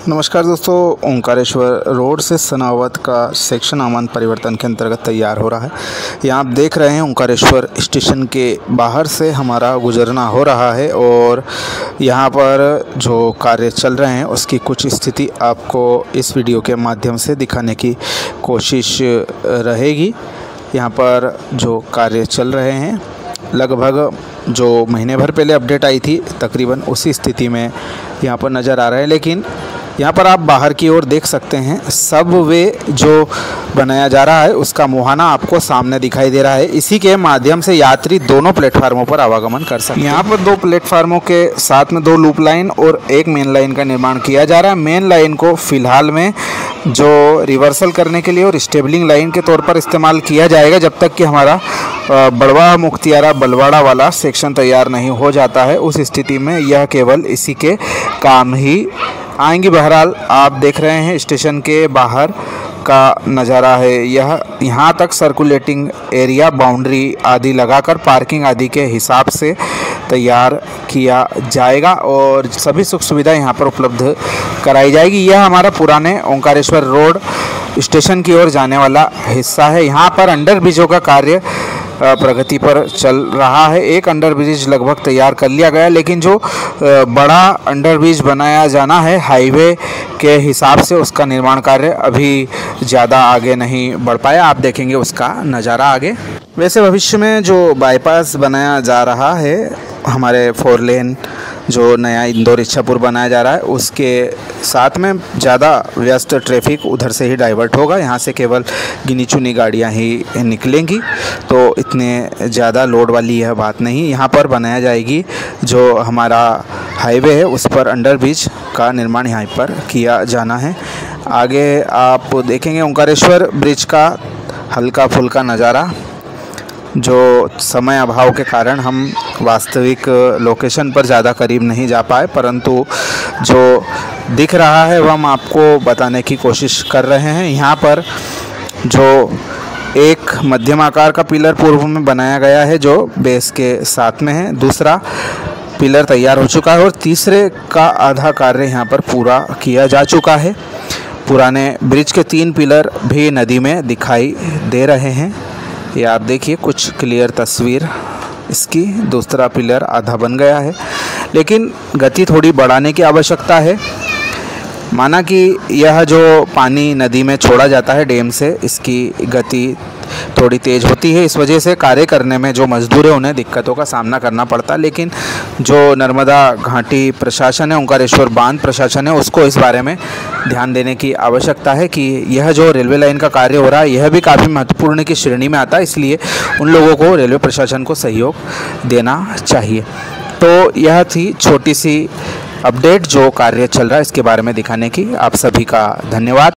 नमस्कार दोस्तों, ओंकारेश्वर रोड से सनावत का सेक्शन आमान परिवर्तन के अंतर्गत तैयार हो रहा है। यहाँ आप देख रहे हैं ओंकारेश्वर स्टेशन के बाहर से हमारा गुजरना हो रहा है और यहाँ पर जो कार्य चल रहे हैं उसकी कुछ स्थिति आपको इस वीडियो के माध्यम से दिखाने की कोशिश रहेगी। यहाँ पर जो कार्य चल रहे हैं लगभग जो महीने भर पहले अपडेट आई थी तकरीबन उसी स्थिति में यहाँ पर नज़र आ रहा है। लेकिन यहाँ पर आप बाहर की ओर देख सकते हैं सब वे जो बनाया जा रहा है उसका मुहाना आपको सामने दिखाई दे रहा है। इसी के माध्यम से यात्री दोनों प्लेटफार्मों पर आवागमन कर सकते हैं। यहाँ पर दो प्लेटफार्मों के साथ में दो लूप लाइन और एक मेन लाइन का निर्माण किया जा रहा है। मेन लाइन को फिलहाल में जो रिवर्सल करने के लिए और स्टेबलिंग लाइन के तौर पर इस्तेमाल किया जाएगा जब तक कि हमारा बड़वा मुख्तियारा बलवाड़ा वाला सेक्शन तैयार नहीं हो जाता है। उस स्थिति में यह केवल इसी के काम ही आएंगी। बहरहाल आप देख रहे हैं स्टेशन के बाहर का नज़ारा है। यह यहाँ तक सर्कुलेटिंग एरिया बाउंड्री आदि लगाकर पार्किंग आदि के हिसाब से तैयार किया जाएगा और सभी सुख सुविधा यहाँ पर उपलब्ध कराई जाएगी। यह हमारा पुराने ओंकारेश्वर रोड स्टेशन की ओर जाने वाला हिस्सा है। यहाँ पर अंडर ब्रिजों का कार्य प्रगति पर चल रहा है। एक अंडर ब्रिज लगभग तैयार कर लिया गया, लेकिन जो बड़ा अंडर ब्रिज बनाया जाना है हाईवे के हिसाब से उसका निर्माण कार्य अभी ज़्यादा आगे नहीं बढ़ पाया। आप देखेंगे उसका नज़ारा आगे। वैसे भविष्य में जो बाईपास बनाया जा रहा है, हमारे 4 लेन जो नया इंदौर इच्छापुर बनाया जा रहा है उसके साथ में ज़्यादा व्यस्त ट्रैफिक उधर से ही डाइवर्ट होगा। यहाँ से केवल गिनी चुनी गाड़ियाँ ही निकलेंगी, तो इतने ज़्यादा लोड वाली यह बात नहीं। यहाँ पर बनाया जाएगी जो हमारा हाईवे है उस पर अंडर ब्रिज का निर्माण यहाँ पर किया जाना है। आगे आप देखेंगे ओंकारेश्वर ब्रिज का हल्का फुल्का नज़ारा। जो समय अभाव के कारण हम वास्तविक लोकेशन पर ज़्यादा करीब नहीं जा पाए, परंतु जो दिख रहा है वह हम आपको बताने की कोशिश कर रहे हैं। यहाँ पर जो एक मध्यम आकार का पिलर पूर्व में बनाया गया है जो बेस के साथ में है, दूसरा पिलर तैयार हो चुका है और तीसरे का आधा कार्य यहाँ पर पूरा किया जा चुका है। पुराने ब्रिज के 3 पिलर भी नदी में दिखाई दे रहे हैं। ये आप देखिए कुछ क्लियर तस्वीर इसकी। दूसरा पिलर आधा बन गया है, लेकिन गति थोड़ी बढ़ाने की आवश्यकता है। माना कि यह जो पानी नदी में छोड़ा जाता है डैम से, इसकी गति थोड़ी तेज़ होती है। इस वजह से कार्य करने में जो मजदूर है उन्हें दिक्कतों का सामना करना पड़ता है। लेकिन जो नर्मदा घाटी प्रशासन है, ओंकारेश्वर बांध प्रशासन है, उसको इस बारे में ध्यान देने की आवश्यकता है कि यह जो रेलवे लाइन का कार्य हो रहा है यह भी काफ़ी महत्वपूर्ण की श्रेणी में आता है। इसलिए उन लोगों को रेलवे प्रशासन को सहयोग देना चाहिए। तो यह थी छोटी सी अपडेट जो कार्य चल रहा है इसके बारे में दिखाने की। आप सभी का धन्यवाद।